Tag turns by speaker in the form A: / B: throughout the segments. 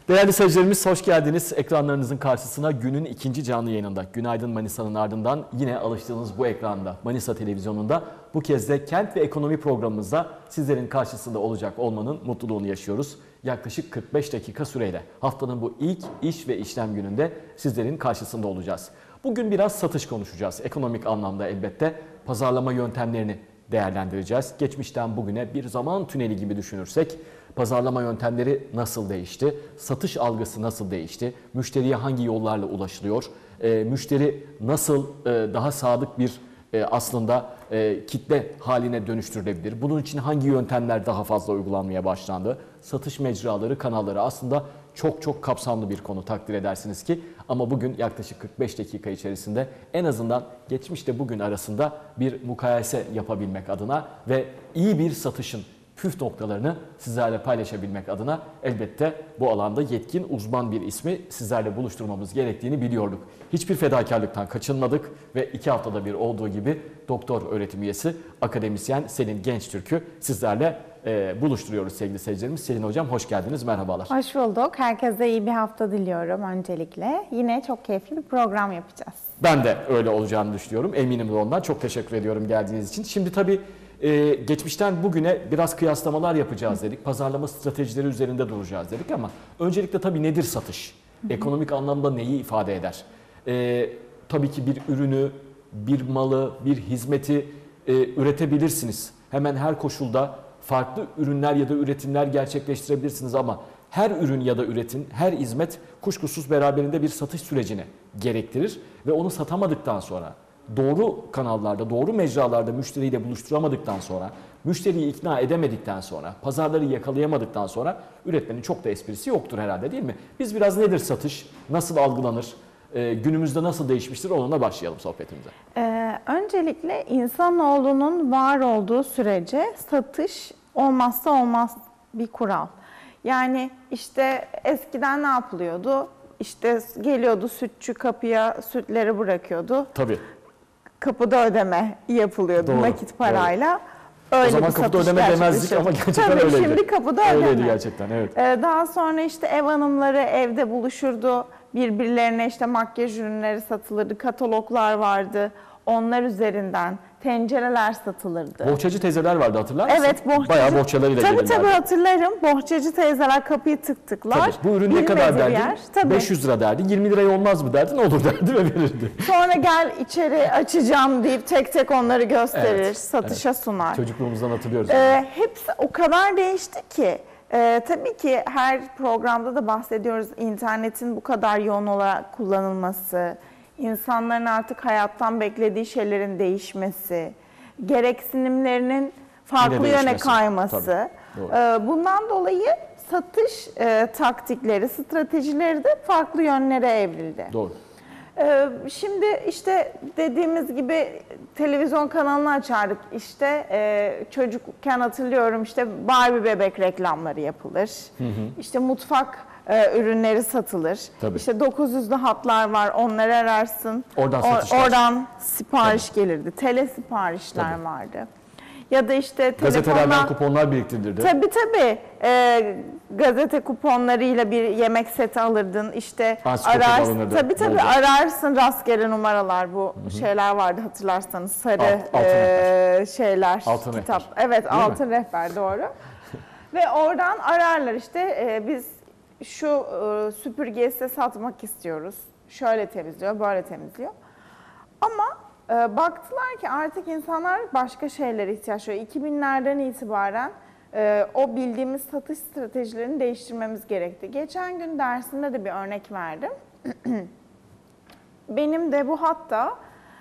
A: Değerli seyircilerimiz hoş geldiniz. Ekranlarınızın karşısına günün ikinci canlı yayınında. Günaydın Manisa'nın ardından yine alıştığınız bu ekranda Manisa Televizyonu'nda bu kez de kent ve ekonomi programımızda sizlerin karşısında olacak olmanın mutluluğunu yaşıyoruz. Yaklaşık 45 dakika süreyle haftanın bu ilk iş ve işlem gününde sizlerin karşısında olacağız. Bugün biraz satış konuşacağız. Ekonomik anlamda elbette pazarlama yöntemlerini değerlendireceğiz. Geçmişten bugüne bir zaman tüneli gibi düşünürsek pazarlama yöntemleri nasıl değişti? Satış algısı nasıl değişti? Müşteriye hangi yollarla ulaşılıyor? Müşteri nasıl daha sadık bir aslında kitle haline dönüştürülebilir? Bunun için hangi yöntemler daha fazla uygulanmaya başlandı? Satış mecraları, kanalları aslında çok kapsamlı bir konu takdir edersiniz ki. Ama bugün yaklaşık 45 dakika içerisinde en azından geçmişte bugün arasında bir mukayese yapabilmek adına ve iyi bir satışın püf noktalarını sizlerle paylaşabilmek adına elbette bu alanda yetkin uzman bir ismi sizlerle buluşturmamız gerektiğini biliyorduk. Hiçbir fedakarlıktan kaçınmadık ve 2 haftada bir olduğu gibi doktor öğretim üyesi akademisyen Selin Gençtürk'ü sizlerle buluşturuyoruz sevgili seyircilerimiz. Selin Hocam hoş geldiniz, merhabalar.
B: Hoş bulduk. Herkese iyi bir hafta diliyorum öncelikle. Yine çok keyifli bir program yapacağız.
A: Ben de öyle olacağını düşünüyorum. Eminim de ondan. Çok teşekkür ediyorum geldiğiniz için. Şimdi tabii geçmişten bugüne biraz kıyaslamalar yapacağız dedik. Pazarlama stratejileri üzerinde duracağız dedik ama öncelikle tabii nedir satış? Ekonomik anlamda neyi ifade eder? Tabii ki bir ürünü, bir malı, bir hizmeti üretebilirsiniz. Hemen her koşulda farklı ürünler ya da üretimler gerçekleştirebilirsiniz ama her ürün ya da üretim, her hizmet kuşkusuz beraberinde bir satış sürecini gerektirir ve onu satamadıktan sonra, doğru kanallarda, doğru mecralarda müşteriyle buluşturamadıktan sonra, müşteriyi ikna edemedikten sonra, pazarları yakalayamadıktan sonra üretmenin çok da esprisi yoktur herhalde, değil mi? Biz biraz nedir satış, nasıl algılanır, günümüzde nasıl değişmiştir onunla başlayalım sohbetimize.
B: Öncelikle insanoğlunun var olduğu sürece satış olmazsa olmaz bir kural. Yani işte eskiden ne yapılıyordu? İşte geliyordu sütçü kapıya sütleri bırakıyordu.
A: Tabii.
B: Kapıda ödeme yapılıyordu
A: doğru,
B: nakit parayla. Öyle
A: o zaman kapıda ödeme demezdik ama gerçekten
B: tabii,
A: öyleydi.
B: Şimdi kapıda ödeme.
A: Öyleydi gerçekten, evet.
B: Daha sonra işte ev hanımları evde buluşurdu. Birbirlerine işte makyaj ürünleri satılırdı. Kataloglar vardı. Onlar üzerinden tencereler satılırdı.
A: Bohçacı teyzeler vardı, hatırlar mısın?
B: Evet, bohçacı.
A: Bayağı bohçalarıyla gelirlerdi.
B: Tabii hatırlarım. Bohçacı teyzeler kapıyı tıklar.
A: Tabii. Bu ürün ne kadar derdi?
B: Tabii.
A: 500 lira derdi. 20 liraya olmaz mı derdi? Ne olur derdi ve verirdi.
B: Sonra gel içeri açacağım deyip tek tek onları gösterir,
A: Evet,
B: satışa sunar.
A: Çocukluğumuzdan hatırlıyoruz.
B: Hepsi o kadar değişti ki. Tabii ki her programda da bahsediyoruz internetin bu kadar yoğun olarak kullanılması, insanların artık hayattan beklediği şeylerin değişmesi, gereksinimlerinin farklı yöne kayması. Bundan dolayı satış taktikleri, stratejileri de farklı yönlere evrildi.
A: Doğru.
B: Şimdi işte dediğimiz gibi televizyon kanalını açardık. İşte çocukken hatırlıyorum işte Barbie bebek reklamları yapılır. İşte mutfak ürünleri satılır.
A: Tabii.
B: İşte 900'lü hatlar var, onları ararsın. Oradan sipariş gelirdi. Tele siparişler vardı. Ya da işte
A: gazetelerden kuponlar biriktirilirdi.
B: Tabii. Gazete kuponlarıyla bir yemek seti alırdın. İşte
A: ararsın.
B: Tabii ararsın rastgele numaralar bu şeyler vardı hatırlarsanız sarı şeyler
A: altın
B: kitap.
A: Rehber.
B: Evet, değil altın mi? Rehber doğru. Ve oradan ararlar işte biz şu süpürgeyi size satmak istiyoruz. Şöyle temizliyor, böyle temizliyor. Ama baktılar ki artık insanlar başka şeylere ihtiyaç duyuyor. 2000'lerden itibaren o bildiğimiz satış stratejilerini değiştirmemiz gerekti. Geçen gün dersinde de bir örnek verdim. Benim de bu hatta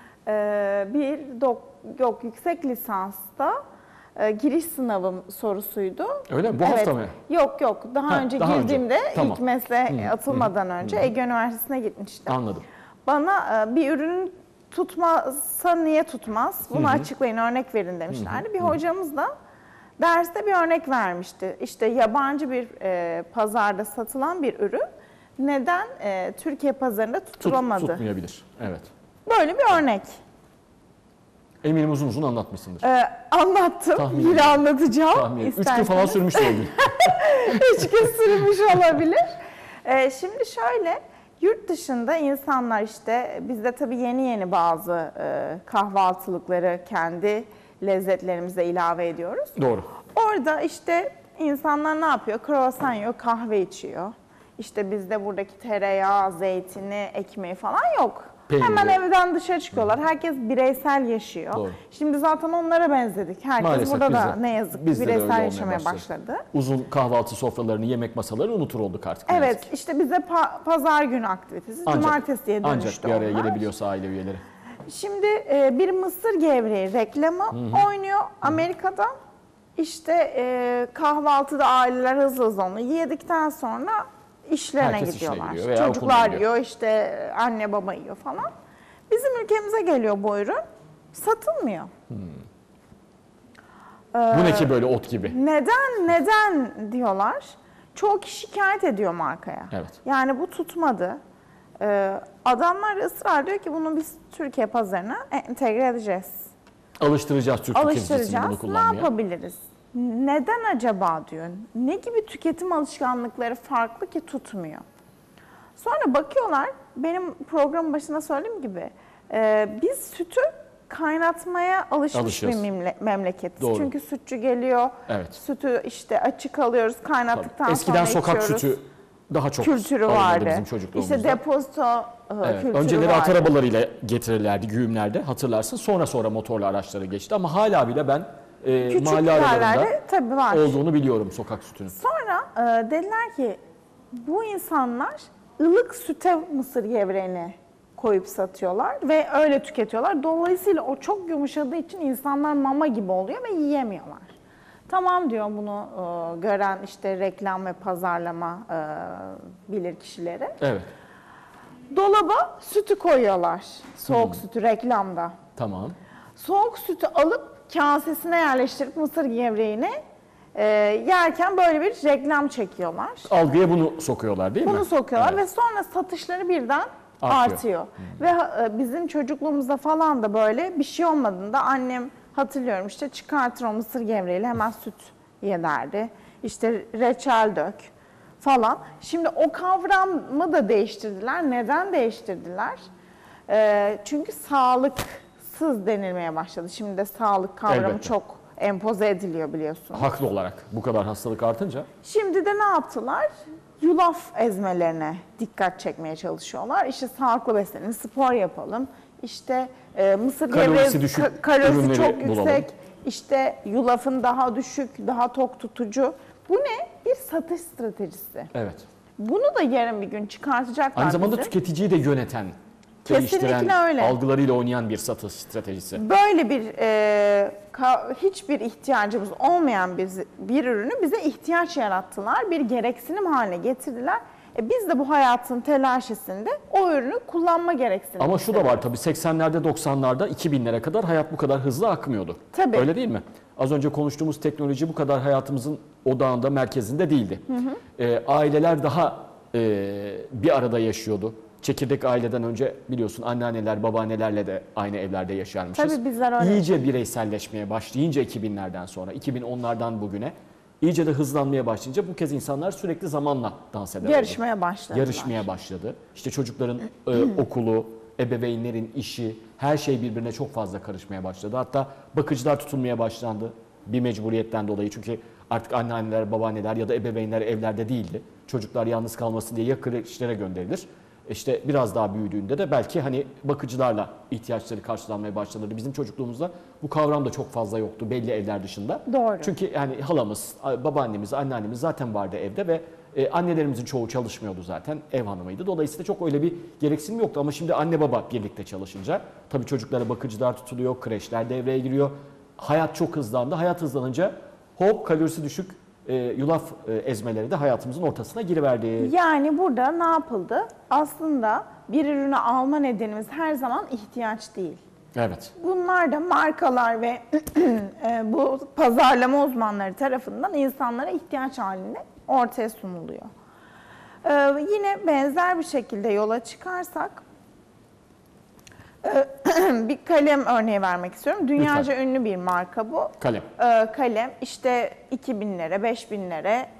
B: yüksek lisansta giriş sınavım sorusuydu.
A: Öyle mi? Bu hafta mı?
B: Yok. Daha önce girdiğimde ilk mesleğe atılmadan önce Ege Üniversitesi'ne gitmiştim.
A: Anladım.
B: Bana bir ürün tutmazsa niye tutmaz? Bunu açıklayın, örnek verin demişlerdi. Bir hocamız da derste bir örnek vermişti. İşte yabancı bir pazarda satılan bir ürün neden Türkiye pazarında tutulamadı?
A: Tutmayabilir, evet.
B: Böyle bir örnek.
A: Eminim uzun uzun anlatmışsındır.
B: Anlattım.
A: Tahmin
B: Yine anlatacağım.
A: Tahmin 3 gün falan sürmüş oldu.
B: 3 gün sürmüş olabilir. Şimdi şöyle, yurt dışında insanlar işte, bizde tabii yeni bazı kahvaltılıkları kendi lezzetlerimize ilave ediyoruz.
A: Doğru.
B: Orada işte insanlar ne yapıyor? Kruvasan yiyor, kahve içiyor. İşte bizde buradaki tereyağı, zeytini, ekmeği falan yok.
A: Peyniri.
B: Hemen evden dışarı çıkıyorlar. Herkes bireysel yaşıyor.
A: Doğru.
B: Şimdi zaten onlara benzedik. Herkes
A: Maalesef
B: burada da
A: bizde-
B: ne yazık ki
A: bizde de öyle
B: bireysel
A: olmaya
B: yaşamaya başladı.
A: Uzun kahvaltı sofralarını, yemek masalarını unutur olduk artık. ne yazık
B: Evet,
A: ki.
B: işte bize pazar günü aktivitesi, cumartesiye dönüştü
A: Ancak bir araya
B: onlar.
A: gelebiliyorsa aile üyeleri.
B: Şimdi bir mısır gevreği reklamı oynuyor Amerika'da. İşte kahvaltıda aileler hızlı onu yedikten sonra işlerine
A: Herkes işine
B: gidiyorlar.
A: gidiyor veya
B: Çocuklar
A: okuluna gidiyor.
B: yiyor, işte anne baba yiyor falan. Bizim ülkemize geliyor bu ürün, satılmıyor.
A: Bu ne ki böyle ot gibi?
B: Neden diyorlar. Çoğu kişi şikayet ediyor markaya.
A: Evet.
B: Yani bu tutmadı. Adamlar ısrar diyor ki bunu biz Türkiye pazarına entegre edeceğiz.
A: Alıştıracağız Türk tüketicisini bunu
B: Alıştıracağız. Ne
A: kullanmaya.
B: yapabiliriz? Neden acaba diyor. Ne gibi tüketim alışkanlıkları farklı ki tutmuyor? Sonra bakıyorlar, benim programın başında söylediğim gibi biz sütü kaynatmaya alışmış
A: Alışıyoruz.
B: bir memleketiz.
A: Doğru.
B: Çünkü sütçü geliyor,
A: Evet.
B: sütü işte açık alıyoruz, kaynattıktan
A: Eskiden
B: sonra
A: sokak
B: içiyoruz.
A: sütü daha çok
B: Kültürü
A: alınırdı
B: vardı.
A: bizim çocukluğumuzda.
B: İşte depozito
A: Evet.
B: kültürü
A: Önceleri
B: vardı.
A: at arabalarıyla getirirlerdi güğümlerde, hatırlarsın. Sonra motorlu araçlara geçti ama hala bile ben
B: Küçük
A: mahalle aralarında
B: yerlerde tabii var.
A: olduğunu biliyorum sokak sütünün.
B: Sonra dediler ki bu insanlar ılık süte mısır gevreğini koyup satıyorlar ve öyle tüketiyorlar. Dolayısıyla o çok yumuşadığı için insanlar mama gibi oluyor ve yiyemiyorlar. Tamam diyor bunu gören işte reklam ve pazarlama bilir kişileri.
A: Evet.
B: Dolaba sütü koyuyorlar. Soğuk sütü reklamda.
A: Tamam.
B: Soğuk sütü alıp kasesine yerleştirip mısır gevreğini yerken böyle bir reklam çekiyorlar.
A: Algıya bunu sokuyorlar değil mi?
B: Bunu sokuyorlar
A: Evet.
B: ve sonra satışları birden
A: Artıyor.
B: artıyor. Ve bizim çocukluğumuzda falan da böyle bir şey olmadığında annem, hatırlıyorum işte, çıkartır o mısır gevreğiyle hemen süt ye derdi. İşte reçel dök falan. Şimdi o kavramı da değiştirdiler. Neden değiştirdiler? Çünkü sağlıksız denilmeye başladı. Şimdi de sağlık kavramı
A: Elbette.
B: çok empoze ediliyor biliyorsun.
A: Haklı olarak bu kadar hastalık artınca.
B: Şimdi de ne yaptılar? Yulaf ezmelerine dikkat çekmeye çalışıyorlar. İşte sağlıklı beslenelim, spor yapalım. İşte mısır
A: Kalorisi
B: gevreği
A: düşük
B: kalorisi
A: ürünleri
B: çok
A: bulalım.
B: yüksek. İşte yulafın daha düşük, daha tok tutucu. Bu ne? Bir satış stratejisi.
A: Evet.
B: Bunu da yarın bir gün çıkartacaklar
A: Aynı zamanda
B: bize.
A: tüketiciyi de yöneten,
B: Kesinlikle
A: değiştiren,
B: öyle.
A: algılarıyla oynayan bir satış stratejisi.
B: Böyle bir hiçbir ihtiyacımız olmayan bir ürünü bize ihtiyaç yarattılar. Bir gereksinim haline getirdiler. Biz de bu hayatın telaşesinde o ürünü kullanma gereksinimi
A: Ama şu da var tabii 80'lerde 90'larda 2000'lere kadar hayat bu kadar hızlı akmıyordu.
B: Tabii.
A: Öyle değil mi? Az önce konuştuğumuz teknoloji bu kadar hayatımızın odağında, merkezinde değildi. Aileler daha bir arada yaşıyordu. Çekirdek aileden önce biliyorsun anneanneler, babaannelerle de aynı evlerde yaşarmışız.
B: Tabii bizler öyle.
A: İyice bireyselleşmeye başlayınca 2000'lerden sonra, 2010'lardan bugüne iyice de hızlanmaya başlayınca bu kez insanlar sürekli zamanla dans eder oldu.
B: yarışmaya başladılar.
A: Yarışmaya başladı. İşte çocukların okulu, ebeveynlerin işi, her şey birbirine çok fazla karışmaya başladı. Hatta bakıcılar tutulmaya başlandı bir mecburiyetten dolayı. Çünkü artık anneanneler, babaanneler ya da ebeveynler evlerde değildi. Çocuklar yalnız kalmasın diye ya kreşlere gönderilir. İşte biraz daha büyüdüğünde de belki hani bakıcılarla ihtiyaçları karşılanmaya başlanırdı. Bizim çocukluğumuzda bu kavram da çok fazla yoktu belli evler dışında.
B: Doğru.
A: Çünkü yani halamız, babaannemiz, anneannemiz zaten vardı evde ve annelerimizin çoğu çalışmıyordu zaten, ev hanımıydı. Dolayısıyla çok öyle bir gereksinim yoktu ama şimdi anne baba birlikte çalışınca tabii çocuklara bakıcılar tutuluyor, kreşler devreye giriyor. Hayat çok hızlandı. Hayat hızlanınca hop kalorisi düşük yulaf ezmeleri de hayatımızın ortasına giriverdi.
B: Yani burada ne yapıldı? Aslında bir ürünü alma nedenimiz her zaman ihtiyaç değil.
A: Evet.
B: Bunlar da markalar ve bu pazarlama uzmanları tarafından insanlara ihtiyaç halinde ortaya sunuluyor. Yine benzer bir şekilde yola çıkarsak bir kalem örneği vermek istiyorum. Dünyaca ünlü bir marka bu.
A: Kalem.
B: Kalem işte 2000'lere, 5000'lere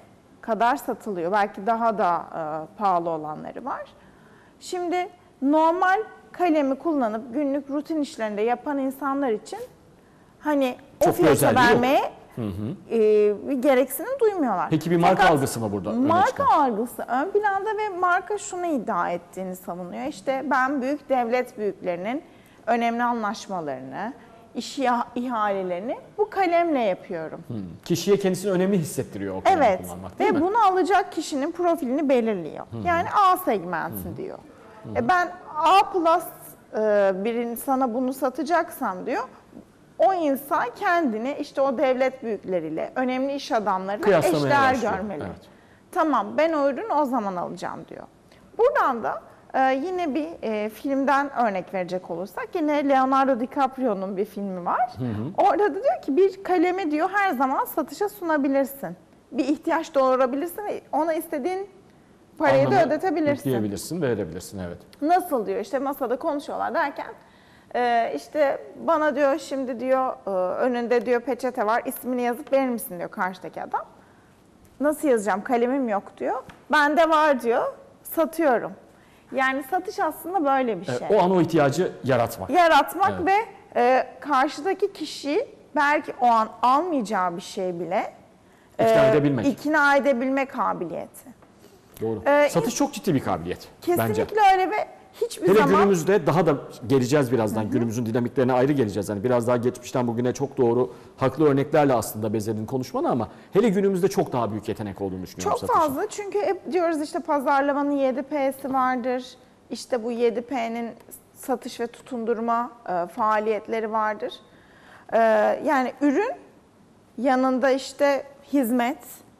B: kadar satılıyor. Belki daha da pahalı olanları var. Şimdi normal kalemi kullanıp günlük rutin işlerinde yapan insanlar için hani o
A: Çok bir
B: fiyata
A: özelliği yok.
B: vermeye bir gereksinim duymuyorlar.
A: Peki bir marka
B: Fakat
A: algısı mı burada öne
B: marka
A: çıkan?
B: algısı ön planda ve marka şunu iddia ettiğini savunuyor. İşte ben büyük devlet büyüklerinin önemli anlaşmalarını, iş ihalelerini bu kalemle yapıyorum.
A: Kişiye kendisini önemli hissettiriyor o kalemi
B: Evet
A: kullanmak, değil
B: ve
A: mi?
B: bunu alacak kişinin profilini belirliyor. Yani A segmenti diyor. Ben A plus bir insana bunu satacaksam diyor, o insan kendini işte o devlet büyükleriyle, önemli iş adamlarıyla
A: Kıyaslamaya
B: eşdeğer
A: başlıyor.
B: görmeli.
A: Evet.
B: Tamam, ben o ürünü o zaman alacağım diyor. Buradan da yine bir filmden örnek verecek olursak, yine Leonardo DiCaprio'nun bir filmi var. Orada da diyor ki bir kalemi diyor her zaman satışa sunabilirsin. Bir ihtiyaç doğurabilirsin ve ona istediğin parayı da ödetebilirsin.
A: Yükleyebilirsin, verebilirsin, evet.
B: Nasıl diyor, işte masada konuşuyorlar derken işte bana diyor şimdi diyor önünde diyor peçete var, ismini yazıp verir misin diyor karşıdaki adam. Nasıl yazacağım, kalemim yok diyor. Bende var diyor, satıyorum. Yani satış aslında böyle bir şey.
A: O an o ihtiyacı yaratmak.
B: Yaratmak
A: Evet.
B: ve karşıdaki kişi belki o an almayacağı bir şey bile
A: İkna edebilmek.
B: ikna edebilme kabiliyeti.
A: Doğru. Satış çok ciddi bir kabiliyet bence.
B: Kesinlikle öyle ve hiçbir
A: Hele
B: zaman...
A: günümüzde daha da geleceğiz birazdan. Günümüzün dinamiklerine ayrı geleceğiz. Yani biraz daha geçmişten bugüne çok doğru, haklı örneklerle aslında bezedin konuşmanı ama hele günümüzde çok daha büyük yetenek olduğunu düşünüyorum
B: Çok
A: satışın.
B: fazla, çünkü hep diyoruz işte pazarlamanın 7P'si vardır. İşte bu 7P'nin satış ve tutundurma faaliyetleri vardır. Yani ürün yanında işte hizmet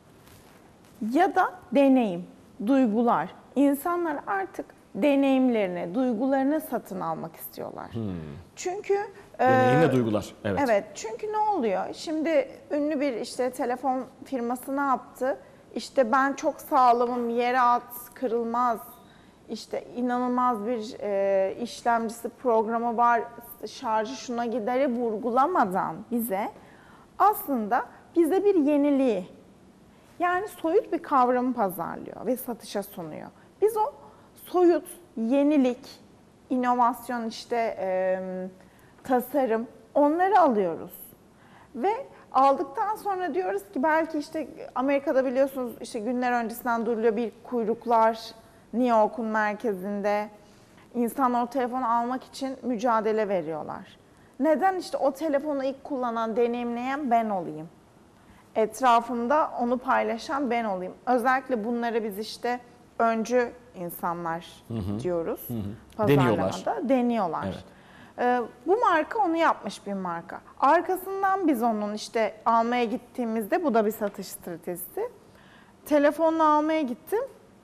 B: ya da deneyim, duygular. İnsanlar artık deneyimlerini, duygularını satın almak istiyorlar. Çünkü
A: Deneyimle duygular. Evet.
B: evet, çünkü ne oluyor? Şimdi ünlü bir işte telefon firması ne yaptı? İşte ben çok sağlamım, yere at, kırılmaz. İşte inanılmaz bir işlemcisi, programı var, şarjı şuna gideri vurgulamadan bize aslında bize bir yeniliği, yani soyut bir kavramı pazarlıyor ve satışa sunuyor. Biz o soyut, yenilik, inovasyon, işte tasarım, onları alıyoruz. Ve aldıktan sonra diyoruz ki belki işte Amerika'da biliyorsunuz işte günler öncesinden duruluyor bir kuyruklar New York'un merkezinde. İnsanlar o telefonu almak için mücadele veriyorlar. Neden? İşte o telefonu ilk kullanan, deneyimleyen ben olayım. Etrafımda onu paylaşan ben olayım. Özellikle bunları biz işte öncü insanlar diyoruz. Pazarlamada deniyorlar.
A: Evet.
B: Bu marka onu yapmış bir marka. Arkasından biz onun işte almaya gittiğimizde, bu da bir satış stratejisi. Telefonunu almaya gittim,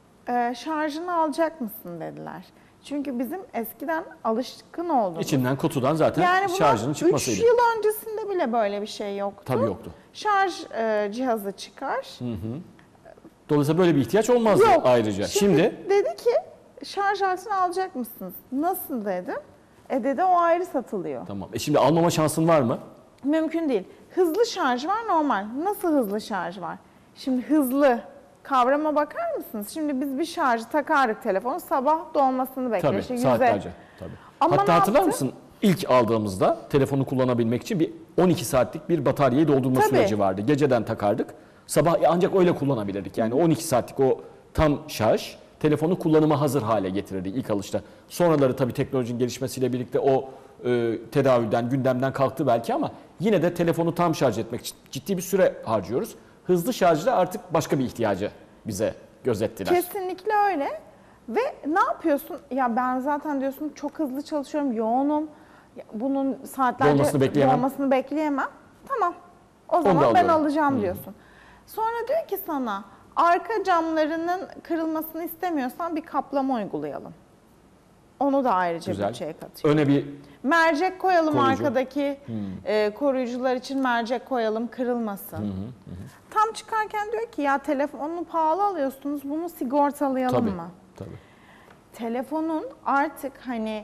B: şarjını alacak mısın dediler. Çünkü bizim eskiden alışkın olduğumuz.
A: İçinden kutudan zaten
B: Yani
A: şarjının
B: bundan
A: çıkmasıydı.
B: 3 yıl öncesinde bile böyle bir şey yoktu.
A: Tabii yoktu.
B: Şarj cihazı çıkar.
A: Dolayısıyla böyle bir ihtiyaç olmazdı
B: Yok.
A: ayrıca. Şimdi
B: dedi ki şarj aletini alacak mısınız? Nasıl dedim. Dedi o ayrı satılıyor.
A: tamam. Şimdi almama şansın var mı?
B: Mümkün değil. Hızlı şarj var, normal. Nasıl hızlı şarj var? Şimdi hızlı kavrama bakar mısınız? Şimdi biz bir şarjı takardık telefonu, sabah dolmasını bekler.
A: Tabii,
B: İşte
A: saatlerce. Tabii.
B: Ama
A: Hatta
B: ne
A: hatırlar
B: yaptı?
A: mısın? İlk aldığımızda telefonu kullanabilmek için bir 12 saatlik bir bataryayı doldurma
B: Tabii.
A: süreci vardı. Geceden takardık. Sabah ancak öyle kullanabilirdik. Yani 12 saatlik o tam şarj telefonu kullanıma hazır hale getirirdi ilk alışta. Sonraları tabii teknolojinin gelişmesiyle birlikte o tedavülden, gündemden kalktı belki ama yine de telefonu tam şarj etmek için ciddi bir süre harcıyoruz. Hızlı şarjda artık başka bir ihtiyacı bize gözettiler.
B: Kesinlikle öyle. Ve ne yapıyorsun? Ya ben zaten diyorsun çok hızlı çalışıyorum, yoğunum. Ya bunun saatlerce dolmasını bekleyemem. Tamam. O zaman ben alacağım diyorsun. Sonra diyor ki sana arka camlarının kırılmasını istemiyorsan bir kaplama uygulayalım. Onu da ayrıca bütçeye katıyor.
A: Öne bir
B: mercek koyalım,
A: koruyucu.
B: Arkadaki koruyucular için mercek koyalım, kırılmasın. Tam çıkarken diyor ki ya telefonunu pahalı alıyorsunuz, bunu sigortalayalım mı?
A: Tabii.
B: Telefonun artık hani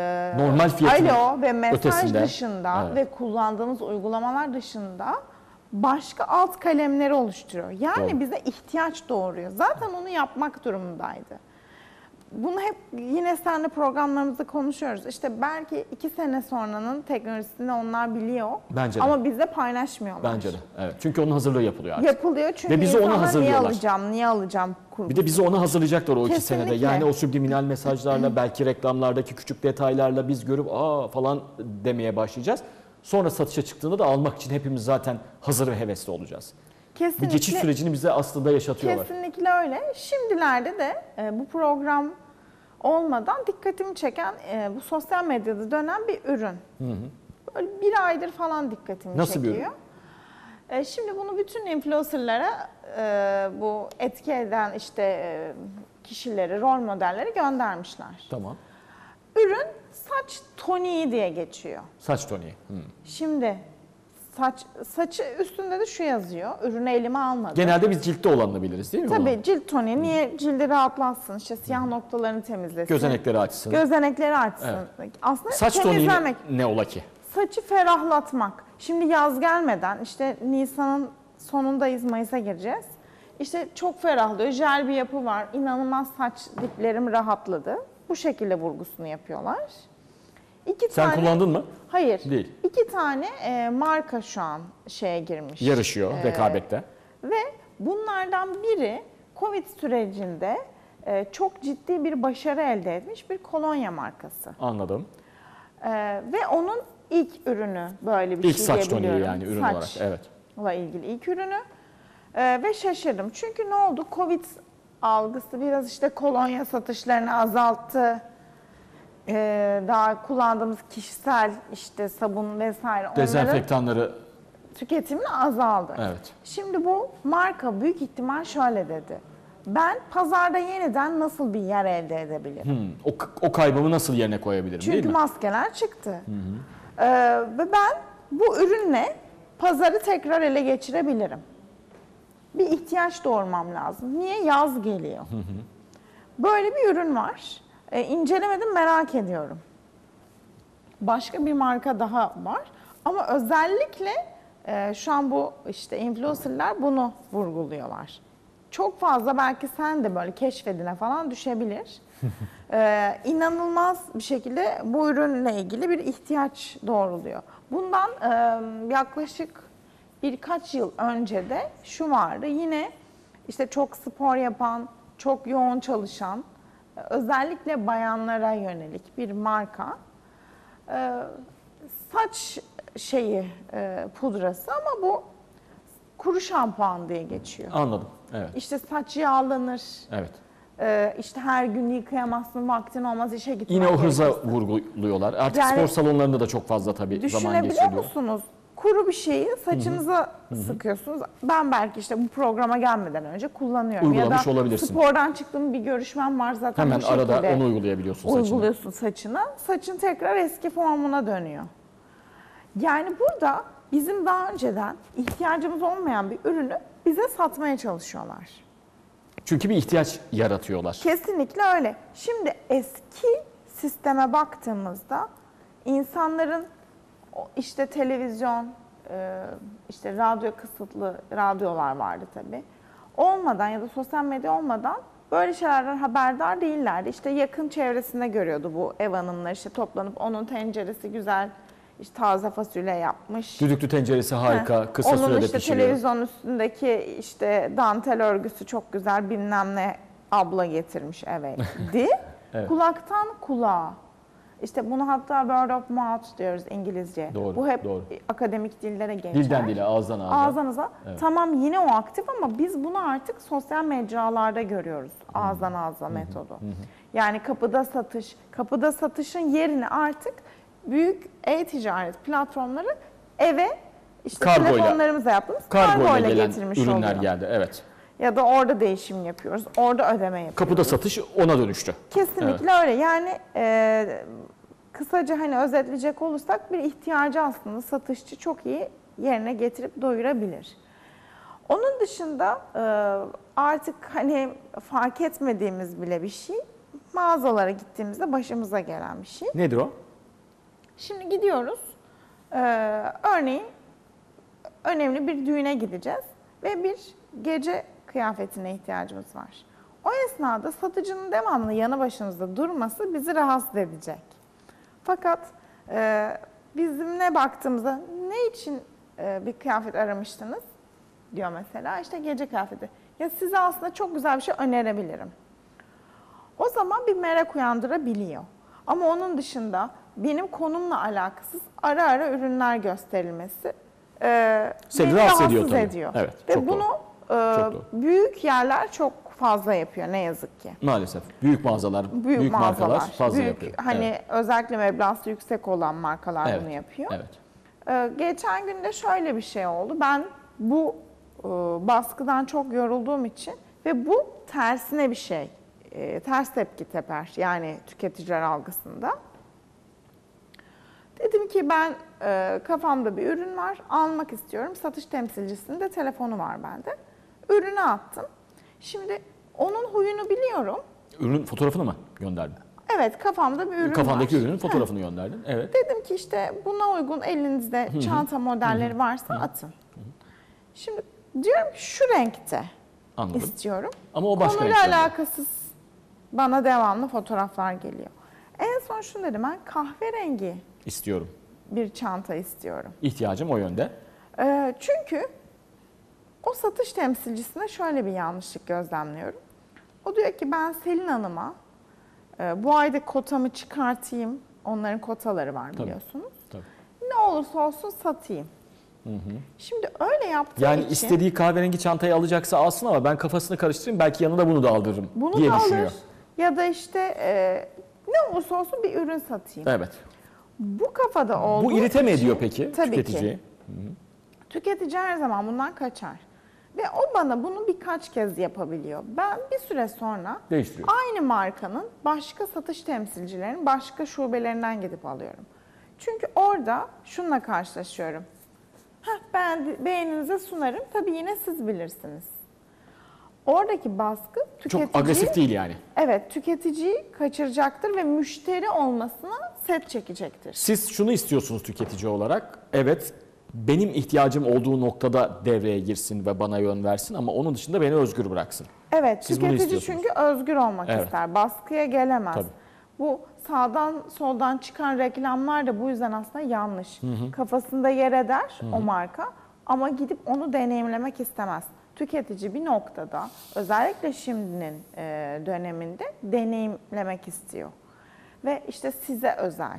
A: normal fiyatının
B: alo ve mesaj
A: ötesinde,
B: dışında ve kullandığınız uygulamalar dışında başka alt kalemleri oluşturuyor. Yani
A: Doğru.
B: bize ihtiyaç doğuruyor. Zaten onu yapmak durumundaydı. Bunu hep yine seninle programlarımızda konuşuyoruz. İşte belki 2 sene sonranın teknolojisini onlar biliyor.
A: Bence de.
B: Ama bizle paylaşmıyorlar.
A: Bence de. Evet. Çünkü onun hazırlığı yapılıyor artık.
B: Yapılıyor çünkü
A: Ve bizi ona
B: insanlar
A: hazırlıyorlar.
B: niye alacağım kurgusu.
A: Bir de bizi ona hazırlayacaklar o 2 senede.
B: Kesinlikle.
A: Yani o subliminal mesajlarla, belki reklamlardaki küçük detaylarla biz görüp aa falan demeye başlayacağız. Sonra satışa çıktığında da almak için hepimiz zaten hazır ve hevesli olacağız.
B: Kesinlikle,
A: Bu geçiş sürecini bize aslında yaşatıyorlar.
B: kesinlikle öyle. Şimdilerde de bu program olmadan dikkatimi çeken bu sosyal medyada dönen bir ürün. Böyle 1 aydır falan dikkatimi
A: Nasıl bir
B: çekiyor. Şimdi bunu bütün influencerlara bu etki eden kişileri, rol modelleri göndermişler.
A: Tamam.
B: Ürün saç toniği diye geçiyor.
A: Saç toniği.
B: Şimdi saçı üstünde de şu yazıyor. Ürünü elime almadım.
A: Genelde biz ciltte olanını biliriz değil mi?
B: Tabii cilt toniği niye cildi rahatlatsın, işte siyah noktalarını temizlesin.
A: Gözenekleri açsın.
B: Gözenekleri açsın. Aslında
A: Saç toniği
B: temizlemek.
A: ne ola ki?
B: Saçı ferahlatmak. Şimdi yaz gelmeden işte Nisan'ın sonundayız, Mayıs'a gireceğiz. İşte çok ferahlıyor, jel bir yapı var. İnanılmaz saç diplerim rahatladı. Bu şekilde vurgusunu yapıyorlar.
A: Sen kullandın mı?
B: Hayır.
A: Değil.
B: 2 tane marka şu an şeye girmiş.
A: Yarışıyor rekabette.
B: Ve bunlardan biri Covid sürecinde çok ciddi bir başarı elde etmiş bir kolonya markası.
A: Anladım.
B: Ve onun ilk ürünü böyle bir
A: İlk
B: şey
A: saç toniği
B: diyebiliyorum.
A: yani ürün olarak. Evet.
B: Saçla ilgili ilk ürünü. Ve şaşırdım. Çünkü ne oldu? Covid algısı biraz işte kolonya satışlarını azalttı. Daha kullandığımız kişisel işte sabun vesaire onların
A: Dezenfektanları.
B: tüketimini azaldı.
A: Evet.
B: Şimdi bu marka büyük ihtimal şöyle dedi. Ben pazarda yeniden nasıl bir yer elde edebilirim?
A: O kaybımı nasıl yerine koyabilirim değil
B: Çünkü
A: mi?
B: maskeler çıktı. Ve ben bu ürünle pazarı tekrar ele geçirebilirim. Bir ihtiyaç doğurmam lazım. Niye? Yaz geliyor. Böyle bir ürün var. İncelemedim, merak ediyorum. Başka bir marka daha var. Ama özellikle şu an bu işte influencerlar bunu vurguluyorlar. Çok fazla belki sen de böyle keşfedine falan düşebilir. İnanılmaz bir şekilde bu ürünle ilgili bir ihtiyaç doğruluyor. Bundan yaklaşık birkaç yıl önce de şu vardı. Yine işte çok spor yapan, çok yoğun çalışan, özellikle bayanlara yönelik bir marka. Saç pudrası ama bu kuru şampuan diye geçiyor.
A: Anladım. Evet.
B: İşte saç yağlanır.
A: Evet.
B: İşte her gün yıkayamazsın, vaktin olmaz, işe gitmen
A: Yine o hıza
B: gerekirse.
A: vurguluyorlar. Artık
B: Yani
A: spor salonlarında da çok fazla tabii zaman
B: Düşünebiliyor
A: geçiriliyor.
B: musunuz? Kuru bir şeyi saçınıza sıkıyorsunuz. Ben belki işte bu programa gelmeden önce kullanıyorum.
A: Uygulamış
B: ya da
A: olabilirsin.
B: spordan çıktım, bir görüşmem var zaten
A: Hemen
B: bu
A: arada
B: şekilde
A: onu uygulayabiliyorsun saçına.
B: uyguluyorsun saçına. Saçın tekrar eski formuna dönüyor. Yani burada bizim daha önceden ihtiyacımız olmayan bir ürünü bize satmaya çalışıyorlar.
A: Çünkü bir ihtiyaç yaratıyorlar.
B: Kesinlikle öyle. Şimdi eski sisteme baktığımızda insanların işte televizyon, işte radyo kısıtlı radyolar vardı tabii. Olmadan ya da sosyal medya olmadan böyle şeylerden haberdar değillerdi. İşte yakın çevresinde görüyordu bu ev hanımları işte toplanıp onun tenceresi güzel işte taze fasulye yapmış.
A: Düdüklü tenceresi harika, kısa
B: Onun
A: sürede
B: işte
A: pişiriyor.
B: televizyon üstündeki işte dantel örgüsü çok güzel bilmem ne abla getirmiş eve di.
A: Evet.
B: Kulaktan kulağa. İşte bunu hatta word of mouth diyoruz İngilizce.
A: Doğru,
B: Bu hep
A: doğru.
B: akademik dillere geçer.
A: Dilden dile, ağızdan ağza.
B: Ağızdan ağza.
A: Evet.
B: Tamam yine o aktif ama biz bunu artık sosyal mecralarda görüyoruz. Ağızdan ağza metodu. Yani kapıda satışın yerini artık büyük e-ticaret platformları eve işte
A: Kargoyla-
B: telefonlarımıza yaptığımız
A: Kargoyla
B: kargoyla
A: gelen
B: getirmiş
A: ürünler
B: oluyor.
A: geldi. Evet.
B: Ya da orada değişim yapıyoruz. Orada ödeme yapıyoruz.
A: Kapıda satış ona dönüştü.
B: Kesinlikle öyle. Yani kısaca hani özetleyecek olursak bir ihtiyacı aslında satışçı çok iyi yerine getirip doyurabilir. Onun dışında artık hani fark etmediğimiz bile bir şey mağazalara gittiğimizde başımıza gelen bir şey.
A: Nedir o?
B: Şimdi gidiyoruz. Örneğin önemli bir düğüne gideceğiz ve bir gece kıyafetine ihtiyacımız var. O esnada satıcının devamlı yanı başımızda durması bizi rahatsız edecek. Fakat bizimle baktığımızda ne için bir kıyafet aramıştınız diyor mesela, işte gece kıyafeti. Ya size aslında çok güzel bir şey önerebilirim. O zaman bir merak uyandırabiliyor. Ama onun dışında benim konumla alakasız ara ara ürünler gösterilmesi
A: Seni
B: beni
A: rahatsız
B: rahatsız
A: ediyor tabii.
B: ediyor.
A: Evet,
B: Ve
A: çok
B: bunu
A: Çok doğru.
B: büyük yerler çok fazla yapıyor ne yazık ki.
A: Maalesef. Büyük mağazalar, büyük markalar fazla
B: büyük,
A: yapıyor.
B: Hani
A: Evet.
B: özellikle meblağsı yüksek olan markalar
A: Evet,
B: bunu yapıyor.
A: Evet.
B: Geçen gün de şöyle bir şey oldu. Ben bu baskıdan çok yorulduğum için ve bu tersine bir şey, ters tepki teper yani tüketiciler algısında. Dedim ki ben kafamda bir ürün var, almak istiyorum. Satış temsilcisinin de telefonu var bende. Ürünü attım. Şimdi onun huyunu biliyorum.
A: Ürün fotoğrafını mı gönderdin?
B: Evet, kafamda bir ürün
A: Kafandaki
B: var.
A: ürünün fotoğrafını gönderdin. Evet.
B: Dedim ki işte buna uygun elinizde çanta modelleri varsa atın. Şimdi diyorum ki şu renkte
A: Anladım.
B: istiyorum.
A: Ama o başka
B: Konuyla
A: renkte.
B: alakasız bana devamlı fotoğraflar geliyor. En son şunu dedim, ben kahverengi
A: İstiyorum.
B: bir çanta istiyorum.
A: İhtiyacım o yönde.
B: Çünkü o satış temsilcisine şöyle bir yanlışlık gözlemliyorum. O diyor ki ben Selin Hanım'a bu ayda kotamı çıkartayım. Onların kotaları var biliyorsunuz.
A: Tabii.
B: Ne olursa olsun satayım. Şimdi öyle yaptığı
A: Yani
B: için
A: istediği kahverengi çantayı alacaksa alsın ama ben kafasını karıştırayım belki yanında bunu da aldırırım
B: bunu
A: diye
B: da
A: düşünüyor.
B: alır ya da işte ne olursa olsun bir ürün satayım.
A: Evet.
B: Bu kafada olduğu
A: Bu irite mi
B: için-
A: ediyor peki
B: Tabii
A: tüketiciyi?
B: ki. Tüketici her zaman bundan kaçar. Ve o bana bunu birkaç kez yapabiliyor. Ben bir süre sonra
A: Değiştiriyor.
B: aynı markanın başka satış temsilcilerinin başka şubelerinden gidip alıyorum. Çünkü orada şununla karşılaşıyorum. Beğeninize sunarım. Tabii yine siz bilirsiniz. Oradaki baskı tüketiciyi...
A: Çok agresif değil yani.
B: Evet, tüketiciyi kaçıracaktır ve müşteri olmasına set çekecektir.
A: Siz şunu istiyorsunuz tüketici olarak. Evet, benim ihtiyacım olduğu noktada devreye girsin ve bana yön versin ama onun dışında beni özgür bıraksın.
B: Evet,
A: Siz bunu
B: tüketici
A: istiyorsunuz.
B: çünkü özgür olmak
A: Evet.
B: ister. Baskıya gelemez.
A: Tabii.
B: Bu sağdan soldan çıkan reklamlar da bu yüzden aslında yanlış. Kafasında yer eder o marka ama gidip onu deneyimlemek istemez. Tüketici bir noktada özellikle şimdinin döneminde deneyimlemek istiyor. Ve işte size özel,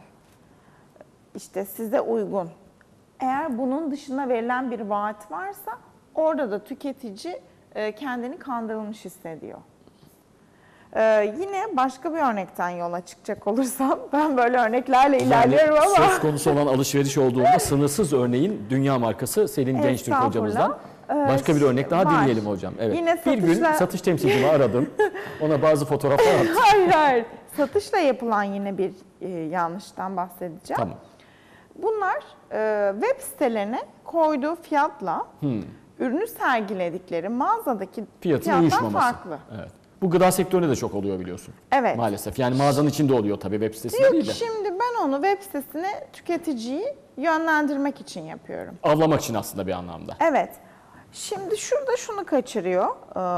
B: işte size uygun. Eğer bunun dışında verilen bir vaat varsa orada da tüketici kendini kandırılmış hissediyor. Yine başka bir örnekten yola çıkacak olursam, ben böyle örneklerle ilerliyorum
A: Yani
B: ama...
A: söz konusu olan alışveriş olduğunda sınırsız örneğin dünya markası Selin Gençtürk hocamızdan başka bir örnek daha
B: var.
A: dinleyelim hocam. Evet.
B: Yine
A: Bir gün
B: satışla-
A: satış temsilcimi aradım. Ona bazı fotoğraflar attım.
B: Hayır. Satışla yapılan yine bir yanlıştan bahsedeceğim.
A: Tamam.
B: Bunlar web sitelerine koyduğu fiyatla ürünü sergiledikleri mağazadaki
A: Fiyatın
B: fiyattan
A: uyuşmaması.
B: farklı.
A: Evet. Bu gıda sektöründe de çok oluyor biliyorsun.
B: Evet.
A: Maalesef. Yani mağazanın içinde oluyor tabii web sitesinde
B: Diyor
A: değil
B: ki
A: de.
B: şimdi ben onu web sitesine tüketiciyi yönlendirmek için yapıyorum.
A: Avlamak için aslında bir anlamda.
B: Evet. Şimdi şurada şunu kaçırıyor.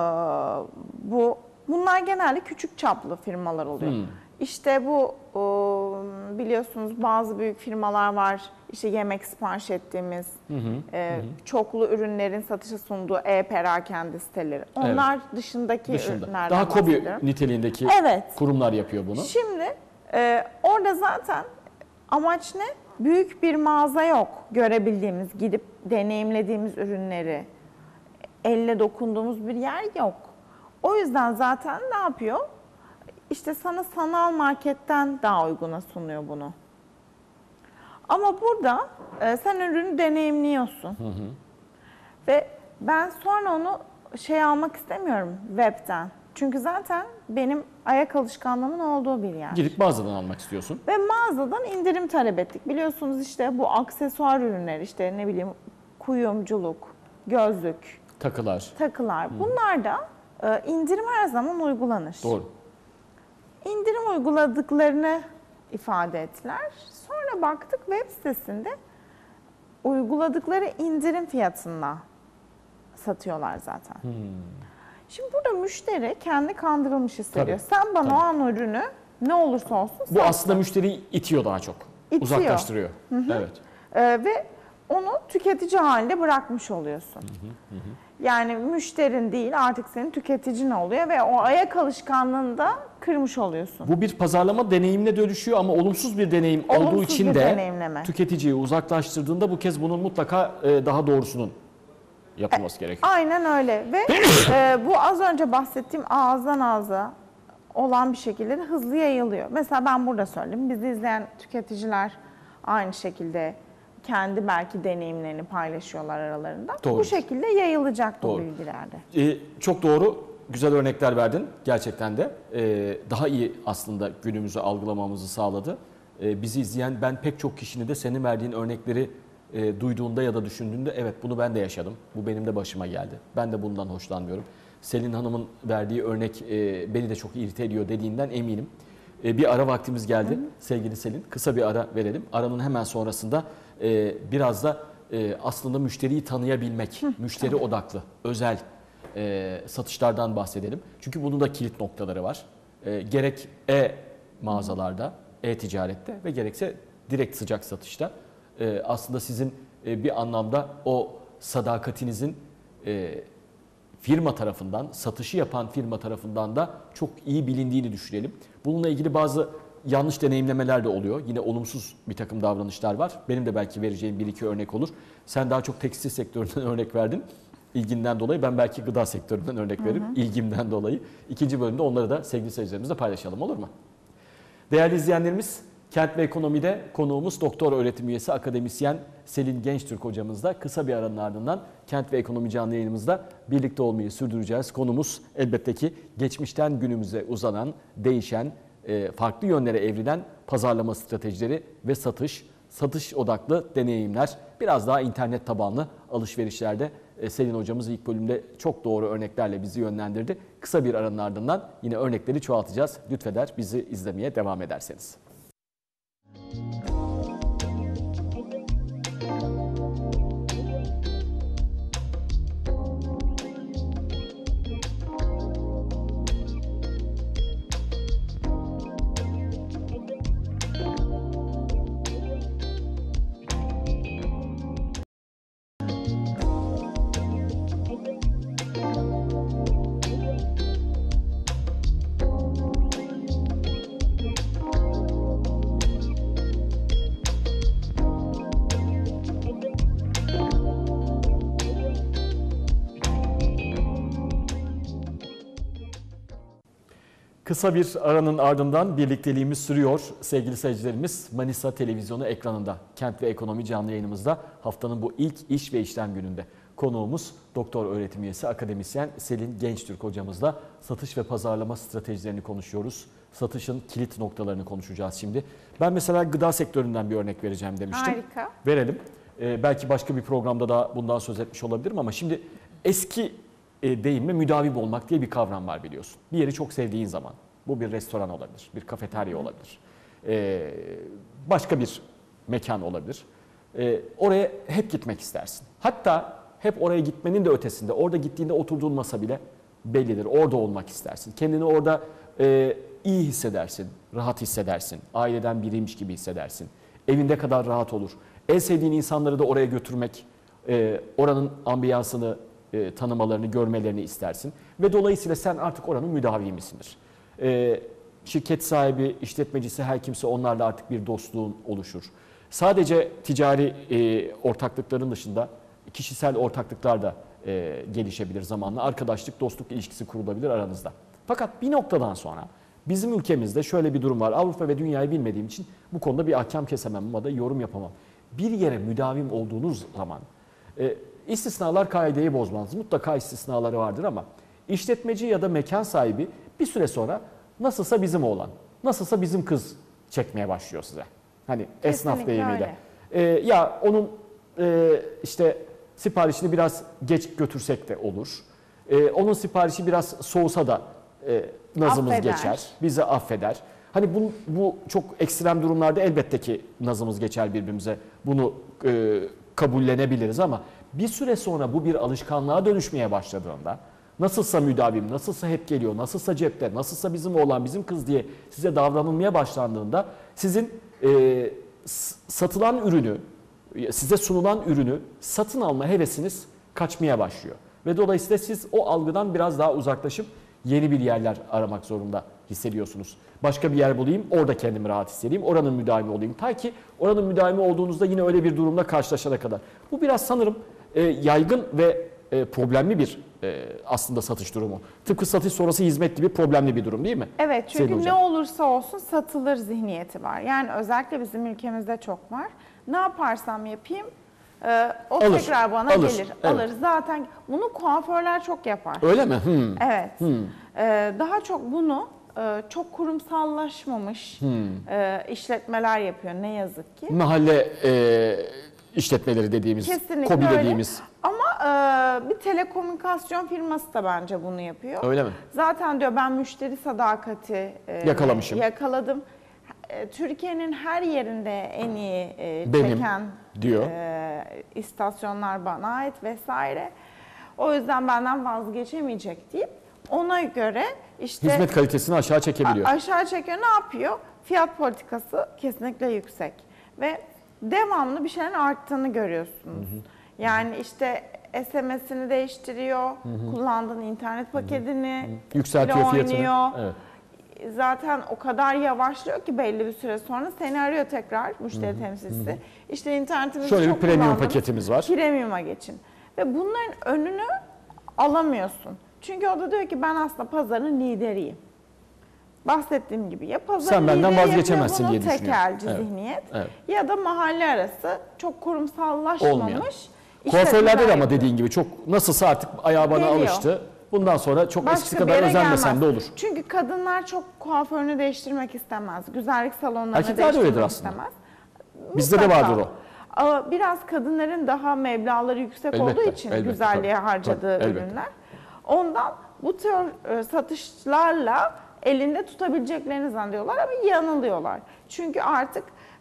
B: Bunlar genelde küçük çaplı firmalar oluyor. İşte bu biliyorsunuz bazı büyük firmalar var. İşte yemek sipariş ettiğimiz, çoklu ürünlerin satışa sunduğu e-perakende siteleri. Onlar dışındaki ürünlerden
A: Daha KOBİ
B: bahsediyorum.
A: niteliğindeki
B: Evet.
A: kurumlar yapıyor bunu.
B: Şimdi orada zaten amaç ne? Büyük bir mağaza yok. Görebildiğimiz, gidip deneyimlediğimiz ürünleri, elle dokunduğumuz bir yer yok. O yüzden zaten ne yapıyor? İşte sana sanal marketten daha uyguna sunuyor bunu. Ama burada sen ürünü deneyimliyorsun. Ve ben sonra onu almak istemiyorum webten. Çünkü zaten benim ayak alışkanlığımın olduğu bir yer.
A: Gidip mağazadan almak istiyorsun.
B: Ve mağazadan indirim talep ettik. Biliyorsunuz işte bu aksesuar ürünler, işte ne bileyim kuyumculuk, gözlük, takılar. Bunlar da indirim her zaman uygulanır.
A: Doğru.
B: İndirim uyguladıklarını ifade ettiler. Sonra baktık web sitesinde uyguladıkları indirim fiyatına satıyorlar zaten. Şimdi burada müşteri kendi kandırılmış hissediyor.
A: Tabii,
B: Sen bana o an ürünü ne olursa olsun
A: Bu
B: sat.
A: aslında müşteriyi itiyor daha çok.
B: İtiyor.
A: Uzaklaştırıyor. Evet.
B: Ve onu tüketici halinde bırakmış oluyorsun. Yani müşterin değil, artık senin tüketicin oluyor ve o ayak alışkanlığını da kırmış oluyorsun.
A: Bu bir pazarlama deneyimine dönüşüyor ama olumsuz bir deneyim olduğu
B: Olumsuz
A: için
B: bir
A: de
B: deneyimleme.
A: tüketiciyi uzaklaştırdığında bu kez bunun mutlaka daha doğrusunun yapılması gerekiyor.
B: Aynen öyle ve bu az önce bahsettiğim ağızdan ağza olan bir şekilde de hızlı yayılıyor. Mesela ben burada söyledim. Bizi izleyen tüketiciler aynı şekilde kendi belki deneyimlerini paylaşıyorlar aralarında.
A: Doğru.
B: Bu şekilde yayılacak bu
A: Doğru.
B: bilgilerde.
A: Çok doğru, güzel örnekler verdin gerçekten de. Daha iyi aslında günümüzü algılamamızı sağladı. Bizi izleyen ben pek çok kişinin de senin verdiğin örnekleri duyduğunda ya da düşündüğünde evet bunu ben de yaşadım. Bu benim de başıma geldi. Ben de bundan hoşlanmıyorum. Selin Hanım'ın verdiği örnek beni de çok irite ediyor dediğinden eminim. Bir ara vaktimiz geldi sevgili Selin. Kısa bir ara verelim. Aranın hemen sonrasında biraz da aslında müşteriyi tanıyabilmek, müşteri odaklı, özel satışlardan bahsedelim. Çünkü bunun da kilit noktaları var. Gerek mağazalarda, ticarette ve gerekse direkt sıcak satışta. Aslında sizin bir anlamda o sadakatinizin firma tarafından, satışı yapan firma tarafından da çok iyi bilindiğini düşünelim. Bununla ilgili bazı yanlış deneyimlemeler de oluyor. Yine olumsuz bir takım davranışlar var. Benim de belki vereceğim bir iki örnek olur. Sen daha çok tekstil sektöründen örnek verdin. İlginden dolayı ben belki gıda sektöründen örnek veririm. İlgimden dolayı. İkinci bölümde onları da sevgili seyircilerimizle paylaşalım, olur mu? Değerli izleyenlerimiz, Kent ve Ekonomi'de konuğumuz doktor öğretim üyesi akademisyen Selin Gençtürk hocamızla kısa bir aranın ardından Kent ve Ekonomi canlı yayınımızda birlikte olmayı sürdüreceğiz. Konumuz elbette ki geçmişten günümüze uzanan, değişen, farklı yönlere evrilen pazarlama stratejileri ve satış odaklı deneyimler. Biraz daha internet tabanlı alışverişlerde Selin hocamız ilk bölümde çok doğru örneklerle bizi yönlendirdi. Kısa bir aranın ardından yine örnekleri çoğaltacağız. Lütfeder bizi izlemeye devam ederseniz. Kısa bir aranın ardından birlikteliğimiz sürüyor. Sevgili seyircilerimiz, Manisa Televizyonu ekranında Kent ve Ekonomi canlı yayınımızda haftanın bu ilk iş ve işlem gününde konuğumuz doktor öğretim üyesi akademisyen Selin Gençtürk hocamızla satış ve pazarlama stratejilerini konuşuyoruz. Satışın kilit noktalarını konuşacağız şimdi. Ben mesela gıda sektöründen bir örnek vereceğim demiştim.
B: Harika.
A: Verelim. Belki başka bir programda da bundan söz etmiş olabilirim ama şimdi eski deyimle müdavim olmak diye bir kavram var biliyorsun. Bir yeri çok sevdiğin zaman, bu bir restoran olabilir, bir kafeterya olabilir, başka bir mekan olabilir. Oraya hep gitmek istersin. Hatta hep oraya gitmenin de ötesinde, orada gittiğinde oturduğun masa bile bellidir. Orada olmak istersin. Kendini orada iyi hissedersin, rahat hissedersin. Aileden biriymiş gibi hissedersin. Evinde kadar rahat olur. En sevdiğin insanları da oraya götürmek, oranın ambiyansını tanımalarını, görmelerini istersin. Ve dolayısıyla sen artık oranın müdavimisindir. Şirket sahibi, işletmecisi her kimse onlarla artık bir dostluğun oluşur. Sadece ticari ortaklıkların dışında kişisel ortaklıklar da gelişebilir zamanla. Arkadaşlık, dostluk ilişkisi kurulabilir aranızda. Fakat bir noktadan sonra bizim ülkemizde şöyle bir durum var. Avrupa ve dünyayı bilmediğim için bu konuda bir ahkam kesemem ama da yorum yapamam. Bir yere müdavim olduğunuz zaman istisnalar kaideyi bozmaz. Mutlaka istisnaları vardır ama işletmeci ya da mekan sahibi bir süre sonra nasılsa bizim oğlan, nasılsa bizim kız çekmeye başlıyor size. Hani esnaf
B: Kesinlikle
A: deyimiyle. Ya onun işte siparişini biraz geç götürsek de olur. Onun siparişi biraz soğusa da nazımız
B: Affeder.
A: geçer, bizi affeder. Hani bu çok ekstrem durumlarda elbette ki nazımız geçer birbirimize. Bunu kabullenebiliriz ama bir süre sonra bu bir alışkanlığa dönüşmeye başladığında, nasılsa müdavim, nasılsa hep geliyor, nasılsa cepte, nasılsa bizim oğlan, bizim kız diye size davranılmaya başlandığında sizin satılan ürünü, size sunulan ürünü satın alma hevesiniz kaçmaya başlıyor. Ve dolayısıyla siz o algıdan biraz daha uzaklaşıp yeni bir yerler aramak zorunda hissediyorsunuz. Başka bir yer bulayım, orada kendimi rahat hissedeyim, oranın müdavimi olayım. Ta ki oranın müdavimi olduğunuzda yine öyle bir durumla karşılaşana kadar. Bu biraz sanırım yaygın ve problemli bir aslında satış durumu. Tıpkı satış sonrası hizmet gibi problemli bir durum değil mi?
B: Evet,
A: Sayın
B: çünkü ne
A: hocam.
B: olursa olsun satılır zihniyeti var. Yani özellikle bizim ülkemizde çok var. Ne yaparsam yapayım o
A: Alır,
B: tekrar bana
A: alır,
B: gelir.
A: evet.
B: Alır. Zaten bunu kuaförler çok yapar.
A: Öyle mi?
B: Evet. Daha çok bunu çok kurumsallaşmamış işletmeler yapıyor ne yazık ki.
A: Mahalle işletmeleri dediğimiz,
B: Kesinlikle
A: KOBİ
B: öyle.
A: dediğimiz.
B: Ama bir telekomünikasyon firması da bence bunu yapıyor.
A: Öyle mi?
B: Zaten diyor ben müşteri sadakati
A: Yakalamışım.
B: yakaladım. Türkiye'nin her yerinde en iyi
A: Benim
B: çeken
A: diyor.
B: istasyonlar bana ait vesaire. O yüzden benden vazgeçemeyecek deyip ona göre işte
A: Hizmet kalitesini aşağı çekebiliyor.
B: aşağı çekiyor. Ne yapıyor? Fiyat politikası kesinlikle yüksek ve devamlı bir şeylerin arttığını görüyorsunuz. Yani işte SMS'ini değiştiriyor, kullandığın internet paketini
A: Yükseltiyor
B: oynuyor.
A: fiyatını. Evet.
B: Zaten o kadar yavaşlıyor ki belli bir süre sonra seni arıyor tekrar müşteri temsilcisi. İşte internetimizi
A: Şöyle bir
B: çok
A: premium
B: kullandınız,
A: paketimiz var.
B: Premium'a geçin. Ve bunların önünü alamıyorsun. Çünkü o da diyor ki ben aslında pazarın lideriyim. Bahsettiğim gibi ya pazarın
A: Sen benden
B: lideri
A: vazgeçemezsin
B: yapıyor,
A: diye
B: bunu
A: düşünüyor.
B: tekelci
A: Evet.
B: zihniyet
A: Evet.
B: ya da mahalle arası çok kurumsallaşmamış.
A: Olmayan.
B: işletmeler
A: Kuaförlerde de ama
B: yapıyor.
A: dediğin gibi çok nasılsa artık ayağı bana
B: Geliyor.
A: alıştı. Bundan sonra çok eskisi
B: Başka bir
A: kadar
B: yere
A: özenmesem de
B: gelmez.
A: olur.
B: Çünkü kadınlar çok kuaförünü değiştirmek istemez. Güzellik salonlarını
A: Erkekler de
B: değiştirmek
A: öyledir aslında.
B: istemez.
A: Bizde de
B: Mutlaka.
A: vardır o.
B: Ama biraz kadınların daha meblağları yüksek
A: Elbette,
B: olduğu için
A: elbette,
B: güzelliğe
A: tabii,
B: harcadığı
A: tabii, elbette.
B: ürünler. Ondan bu tür satışlarla elinde tutabileceklerini zannediyorlar ama yanılıyorlar. Çünkü artık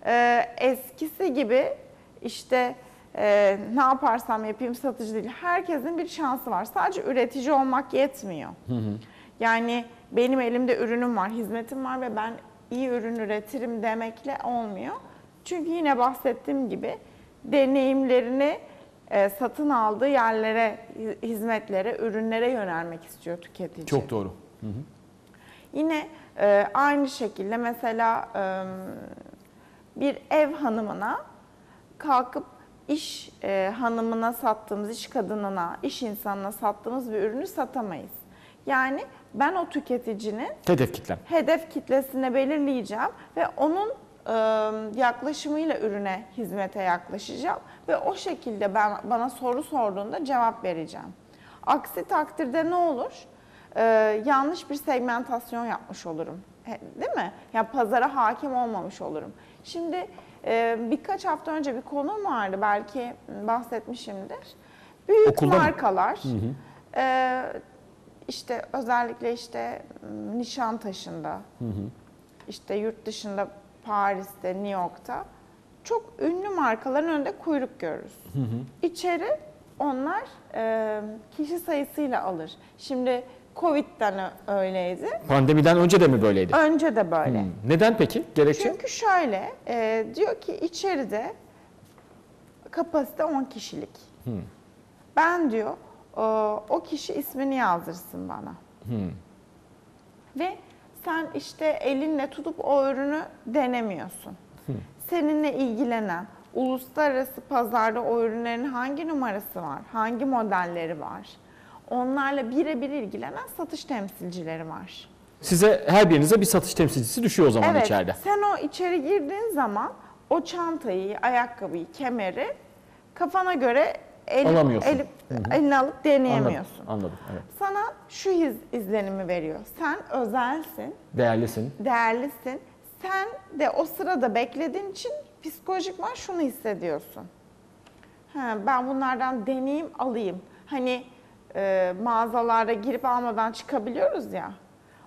B: eskisi gibi işte ne yaparsam yapayım satıcı değil. Herkesin bir şansı var. Sadece üretici olmak yetmiyor. Yani benim elimde ürünüm var, hizmetim var ve ben iyi ürün üretirim demekle olmuyor. Çünkü yine bahsettiğim gibi deneyimlerini satın aldığı yerlere, hizmetlere, ürünlere yönelmek istiyor tüketici.
A: Çok doğru.
B: Yine aynı şekilde mesela bir ev hanımına kalkıp iş hanımına sattığımız, iş kadınına, iş insanına sattığımız bir ürünü satamayız. Yani ben o tüketicinin
A: Hedef kitlem.
B: hedef kitlesini belirleyeceğim ve onun yaklaşımıyla ürüne, hizmete yaklaşacağım ve o şekilde bana soru sorduğunda cevap vereceğim. Aksi takdirde ne olur? Yanlış bir segmentasyon yapmış olurum. Değil mi? Yani pazara hakim olmamış olurum. Şimdi birkaç hafta önce bir konum vardı, belki bahsetmişimdir. Büyük
A: Okulda mı?
B: markalar, işte özellikle işte Nişantaşı'nda, işte yurt dışında Paris'te, New York'ta çok ünlü markaların önünde kuyruk görürüz. İçeri onlar kişi sayısıyla alır. Şimdi Covid'den öyleydi.
A: Pandemiden önce de mi böyleydi?
B: Önce de böyle.
A: Neden peki? Gerekçe?
B: Çünkü şöyle, diyor ki içeride kapasite 10 kişilik. Ben diyor, o kişi ismini yazdırsın bana. Ve sen işte elinle tutup o ürünü denemiyorsun. Seninle ilgilenen, uluslararası pazarda o ürünlerin hangi numarası var, hangi modelleri var, onlarla birebir ilgilenen satış temsilcileri var.
A: Size her birinize bir satış temsilcisi düşüyor o zaman
B: Evet,
A: içeride.
B: sen o içeri girdiğin zaman o çantayı, ayakkabıyı, kemeri kafana göre
A: Alamıyorsun.
B: eline alıp deneyemiyorsun.
A: Anladım. Evet.
B: Sana şu izlenimi veriyor. Sen özelsin,
A: Değerlisin.
B: değerlisin. Sen de o sırada beklediğin için psikolojikman şunu hissediyorsun. Ben bunlardan deneyim alayım. Hani mağazalarda girip almadan çıkabiliyoruz ya.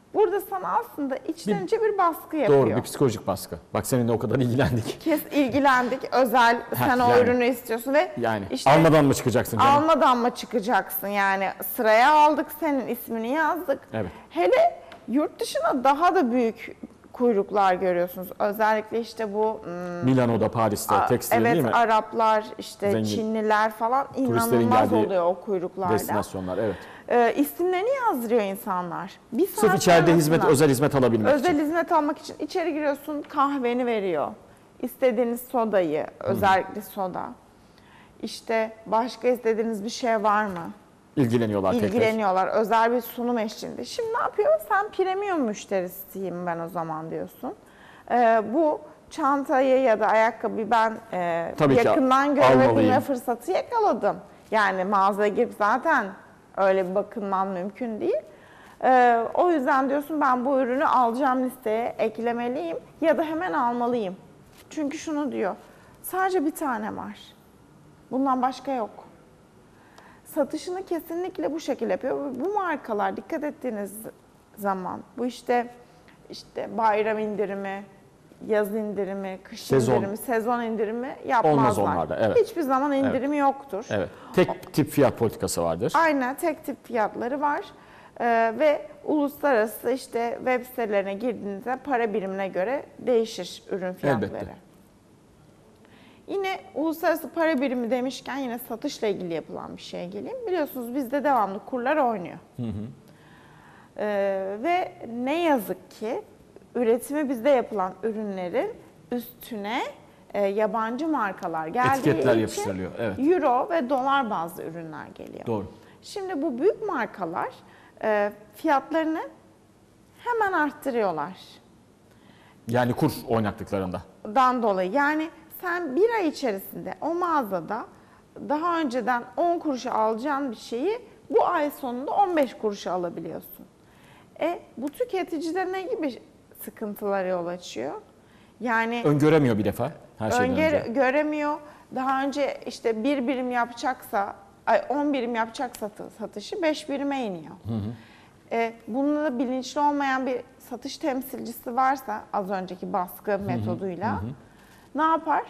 B: Burada sana aslında içten içe bir baskı yapıyor.
A: Doğru, bir psikolojik baskı. Bak seninle o kadar ilgilendik.
B: İlgilendik, özel sen o
A: yani.
B: ürünü istiyorsun ve
A: Yani
B: işte
A: almadan mı çıkacaksın canım?
B: almadan mı çıkacaksın? Yani sıraya aldık, senin ismini yazdık.
A: Evet.
B: Hele yurt dışına daha da büyük kuyruklar görüyorsunuz. Özellikle işte bu
A: Milano'da, Paris'te, tekstil
B: evet,
A: değil mi?
B: Araplar, işte
A: Zengin.
B: Çinliler falan
A: Turistlerin
B: inanılmaz
A: geldiği
B: oluyor o kuyruklarda.
A: Destinasyonlar, evet.
B: İsimlerini yazdırıyor insanlar. Bir
A: Sırf
B: saat
A: içeride hizmet,
B: sonrasında
A: özel hizmet alabilmek
B: özel
A: için.
B: hizmet almak için içeri giriyorsun, kahveni veriyor. İstediğiniz sodayı, özellikle soda. İşte başka istediğiniz bir şey var mı?
A: İlgileniyorlar tekrar.
B: İlgileniyorlar. Özel bir sunum eşliğinde. Şimdi ne yapıyor? Sen premium müşterisiyim ben o zaman diyorsun. Bu çantayı ya da ayakkabıyı ben
A: Tabii ki
B: yakından görebilme
A: almalıyım.
B: fırsatı yakaladım. Yani mağazaya girip zaten öyle bir bakınman mümkün değil. O yüzden diyorsun ben bu ürünü alacağım listeye eklemeliyim ya da hemen almalıyım. Çünkü şunu diyor, sadece bir tane var. Bundan başka yok. Satışını kesinlikle bu şekilde yapıyor. Bu markalar dikkat ettiğiniz zaman bu işte bayram indirimi, yaz indirimi, kış indirimi, sezon indirimi yapmazlar.
A: Olmaz onlarda, evet.
B: Hiçbir zaman indirimi yoktur.
A: Evet. Tek tip fiyat politikası vardır.
B: Aynen, tek tip fiyatları var. Ve uluslararası işte web sitelerine girdiğinizde para birimine göre değişir ürün fiyatları.
A: Elbette.
B: Yine uluslararası para birimi demişken yine satışla ilgili yapılan bir şeye geleyim. Biliyorsunuz bizde devamlı kurlar oynuyor. Ve ne yazık ki üretimi bizde yapılan ürünlerin üstüne yabancı markalar geldiği
A: Etiketler
B: için
A: yapıştırılıyor, evet.
B: euro ve dolar bazlı ürünler geliyor.
A: Doğru.
B: Şimdi bu büyük markalar fiyatlarını hemen arttırıyorlar.
A: Yani kur oynaklıklarında.
B: Dolayı yani sen bir ay içerisinde o mağazada daha önceden 10 kuruşa alacağın bir şeyi bu ay sonunda 15 kuruşa alabiliyorsun. Bu tüketicide ne gibi sıkıntılara yol açıyor? Yani
A: Öngöremiyor bir defa her şeyden önce.
B: göremiyor. Daha önce işte 1 birim yapacaksa, 10 birim yapacaksa satışı 5 birime iniyor. Bununla da bilinçli olmayan bir satış temsilcisi varsa az önceki baskı metoduyla ne yapar?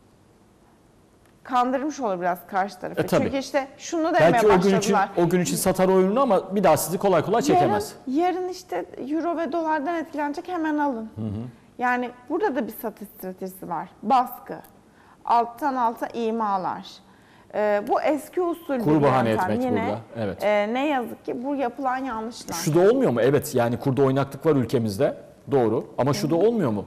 B: Kandırmış olur biraz karşı tarafı.
A: Tabii.
B: Çünkü işte şunu demeye
A: Belki
B: başladılar.
A: o gün için satar o ürünü ama bir daha sizi kolay kolay çekemez.
B: Yarın işte euro ve dolardan etkilenecek, hemen alın. Yani burada da bir satış stratejisi var. Baskı, alttan alta imalar. Bu eski usul
A: Kur
B: bir
A: bahane
B: yöntem.
A: etmek
B: Yine,
A: burada, evet.
B: ne yazık ki bu yapılan yanlışlar.
A: Şu da olmuyor mu? Evet, yani kurda oynaklık var ülkemizde. Doğru. Ama şu da olmuyor mu?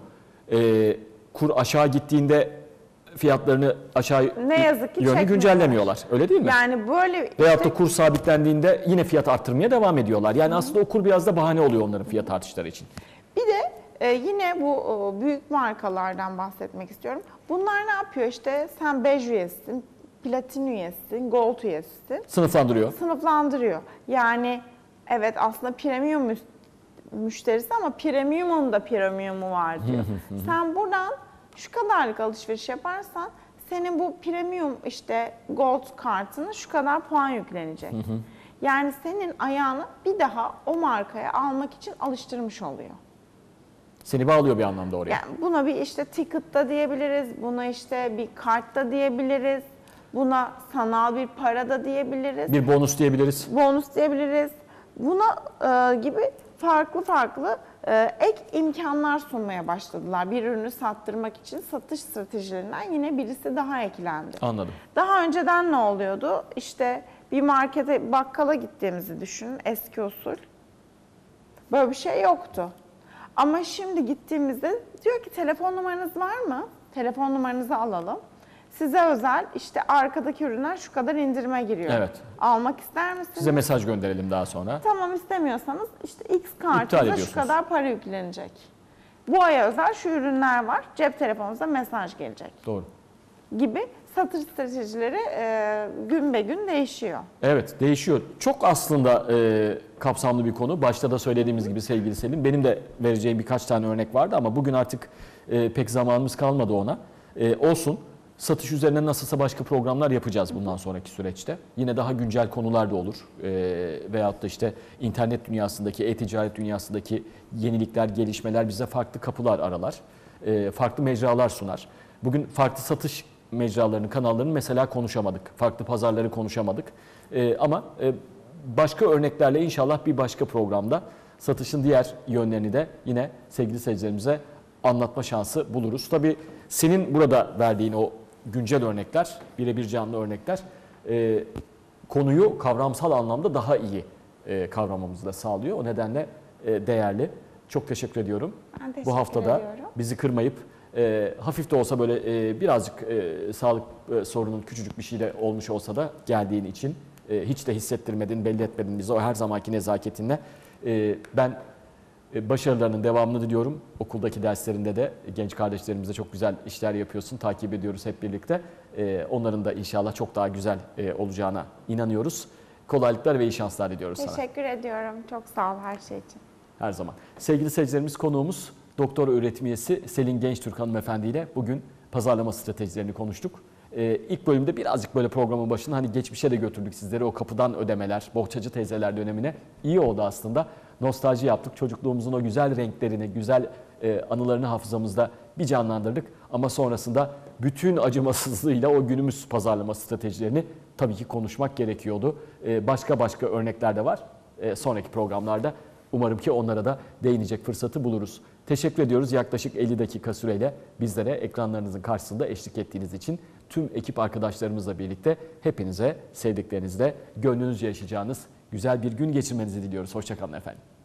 A: Kur aşağı gittiğinde fiyatlarını aşağı
B: Ne yazık ki
A: yönlü
B: çekmiyorlar.
A: güncellemiyorlar. Öyle değil mi?
B: Yani böyle
A: Veyahut da kur sabitlendiğinde yine fiyat arttırmaya devam ediyorlar. Yani aslında o kur biraz da bahane oluyor onların fiyat artışları için.
B: bir de yine bu büyük markalardan bahsetmek istiyorum. Bunlar ne yapıyor işte? Sen bej üyesisin, platin üyesisin, gold üyesisin.
A: Sınıflandırıyor.
B: Sınıflandırıyor. Yani evet aslında premium müşterisi ama premiumun da premiumu var diyor. Sen buradan şu kadarlık alışveriş yaparsan senin bu premium işte gold kartına şu kadar puan yüklenecek. Yani senin ayağını bir daha o markaya almak için alıştırmış oluyor.
A: Seni bağlıyor bir anlamda oraya.
B: Yani buna bir işte ticket da diyebiliriz, buna işte bir kart da diyebiliriz, buna sanal bir para da diyebiliriz,
A: Bir bonus diyebiliriz.
B: bonus diyebiliriz. Buna gibi farklı ek imkanlar sunmaya başladılar. Bir ürünü sattırmak için satış stratejilerinden yine birisi daha eklendi.
A: Anladım.
B: Daha önceden ne oluyordu? İşte bir markete, bakkala gittiğimizi düşünün, eski usul. Böyle bir şey yoktu. Ama şimdi gittiğimizde diyor ki telefon numaranız var mı? Telefon numaranızı alalım. Size özel işte arkadaki ürünler şu kadar indirime giriyor.
A: Evet.
B: Almak ister misiniz?
A: Size mesaj gönderelim daha sonra.
B: Tamam, istemiyorsanız işte X
A: İptal
B: kartınıza şu
A: ediyorsunuz.
B: kadar para yüklenecek. Bu aya özel şu ürünler var. Cep telefonunuza mesaj gelecek
A: Doğru.
B: gibi satış stratejileri gün be gün değişiyor.
A: Evet, değişiyor. Çok aslında kapsamlı bir konu. Başta da söylediğimiz gibi sevgili Selin, benim de vereceğim birkaç tane örnek vardı ama bugün artık pek zamanımız kalmadı ona. Olsun. Satış üzerine nasılsa başka programlar yapacağız bundan sonraki süreçte. Yine daha güncel konular da olur. Veyahut da işte internet dünyasındaki, e-ticaret dünyasındaki yenilikler, gelişmeler bize farklı kapılar aralar. Farklı mecralar sunar. Bugün farklı satış mecralarının, kanallarını mesela konuşamadık. Farklı pazarları konuşamadık. Ama başka örneklerle inşallah bir başka programda satışın diğer yönlerini de yine sevgili seyircilerimize anlatma şansı buluruz. Tabii senin burada verdiğin o güncel örnekler, birebir canlı örnekler konuyu kavramsal anlamda daha iyi kavramamızı da sağlıyor. O nedenle değerli. Çok teşekkür ediyorum.
B: Ben teşekkür
A: Bu haftada
B: ediyorum.
A: bizi kırmayıp hafif de olsa böyle birazcık sağlık sorunun küçücük bir şeyle olmuş olsa da geldiğin için hiç de hissettirmedin, belli etmedin bize o her zamanki nezaketinle. Ben başarılarının devamını diliyorum. Okuldaki derslerinde de genç kardeşlerimize çok güzel işler yapıyorsun. Takip ediyoruz hep birlikte. Onların da inşallah çok daha güzel olacağına inanıyoruz. Kolaylıklar ve iyi şanslar diliyoruz sana.
B: Teşekkür ediyorum. Çok sağ ol her şey için.
A: Her zaman. Sevgili seyircilerimiz, konuğumuz doktora öğretim üyesi Selin Gençtürk hanımefendi ile bugün pazarlama stratejilerini konuştuk. İlk bölümde birazcık böyle programın başında hani geçmişe de götürdük sizleri, o kapıdan ödemeler, bohçacı teyzeler dönemine. İyi oldu aslında. Nostalji yaptık. Çocukluğumuzun o güzel renklerini, güzel anılarını hafızamızda bir canlandırdık. Ama sonrasında bütün acımasızlığıyla o günümüz pazarlama stratejilerini tabii ki konuşmak gerekiyordu. Başka örnekler de var. Sonraki programlarda umarım ki onlara da değinecek fırsatı buluruz. Teşekkür ediyoruz yaklaşık 50 dakika süreyle bizlere ekranlarınızın karşısında eşlik ettiğiniz için. Tüm ekip arkadaşlarımızla birlikte hepinize sevdiklerinizle gönlünüzce yaşayacağınız güzel bir gün geçirmenizi diliyoruz. Hoşça kalın efendim.